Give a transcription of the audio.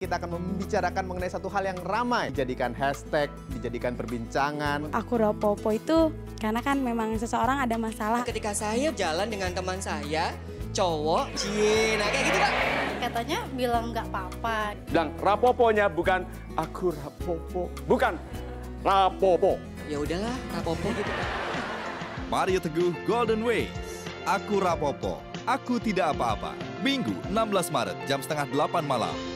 Kita akan membicarakan mengenai satu hal yang ramai, dijadikan hashtag, dijadikan perbincangan. Aku rapopo itu karena kan memang seseorang ada masalah. Ketika saya jalan dengan teman saya, cowok, nah kayak gitu Kak. Katanya bilang nggak apa-apa. Bilang rapoponya bukan aku rapopo, bukan rapopo. Ya udahlah, rapopo gitu Kak. Mario Teguh, Golden Ways. Aku rapopo, aku tidak apa-apa. Minggu 16 Maret jam setengah 8 malam.